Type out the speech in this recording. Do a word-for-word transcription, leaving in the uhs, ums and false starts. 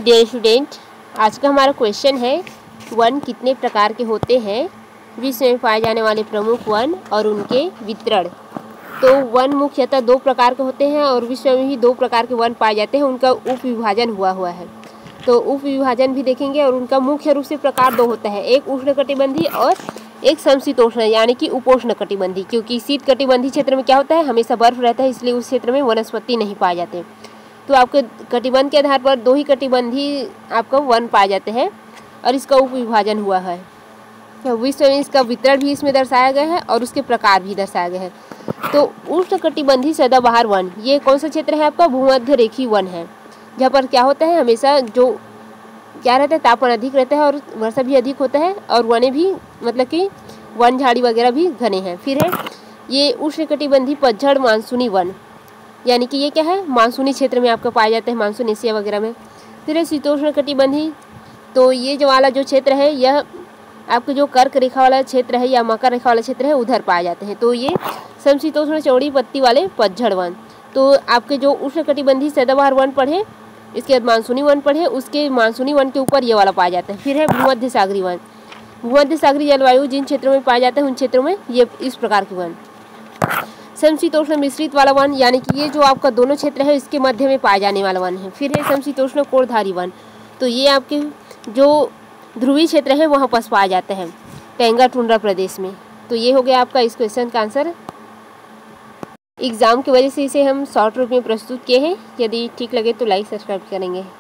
Dear student, आज का हमारा क्वेश्चन है वन कितने प्रकार के होते हैं, विश्व में पाए जाने वाले प्रमुख वन और उनके वितरण। तो वन मुख्यतः दो प्रकार के होते हैं और विश्व में भी दो प्रकार के वन पाए जाते हैं, उनका उप विभाजन हुआ हुआ है। तो उप विभाजन भी देखेंगे और उनका मुख्य रूप से प्रकार दो होता है, एक उष्णकटिबंधी और एक समशीतोष्ण यानी कि उपोष्ण कटिबंधी। क्योंकि शीत कटिबंधी क्षेत्र में क्या होता है, हमेशा बर्फ रहता है, इसलिए उस क्षेत्र में वनस्पति नहीं पाए जाते। तो आपके कटिबंध के आधार पर दो ही कटिबंधी आपको वन पाए जाते हैं और इसका उप विभाजन हुआ है। तो विश्व में इसका वितरण भी इसमें दर्शाया गया है और उसके प्रकार भी दर्शाया गया है। तो उष्णकटिबंधी सदाबहार वन, ये कौन सा क्षेत्र है आपका, भूमध्य रेखीय वन है, जहाँ पर क्या होता है, हमेशा जो क्या रहता है, तापमान अधिक रहता है और वर्षा भी अधिक होता है और वने भी मतलब कि वन झाड़ी वगैरह भी घने हैं। फिर है ये उष्णकटिबंधी पतझड़ मानसूनी वन, यानी कि ये क्या है, मानसूनी क्षेत्र में आपका पाए जाते हैं, मानसून एशिया वगैरह में। फिर है शीतोष्ण कटिबंधी, तो ये जो वाला जो क्षेत्र है यह आपके जो कर्क रेखा वाला क्षेत्र है या मकर रेखा वाला क्षेत्र है उधर पाए जाते हैं। तो ये समशीतोष्ण चौड़ी पत्ती वाले पतझड़ वन। तो आपके जो उष्णकटिबंधी सदाबहार वन पढ़े, इसके बाद मानसूनी वन पढ़े, उसके मानसूनी वन के ऊपर ये वाला पाया जाता है। फिर है भूमध्य सागरी वन, भूमध्य सागरी जलवायु जिन क्षेत्रों में पाया जाता है उन क्षेत्रों में ये इस प्रकार के वन। समशीतोष्ण मिश्रित वाला वन, यानी कि ये जो आपका दोनों क्षेत्र है इसके मध्य में पाए जाने वाला वन है। फिर है समशीतोष्ण कोणधारी वन, तो ये आपके जो ध्रुवीय क्षेत्र है वहाँ पास पाया जाता है, टेंगा टुंड्रा प्रदेश में। तो ये हो गया आपका इस क्वेश्चन का आंसर। एग्ज़ाम की वजह से इसे हम शॉर्ट रूप में प्रस्तुत किए हैं। यदि ठीक लगे तो लाइक सब्सक्राइब करेंगे।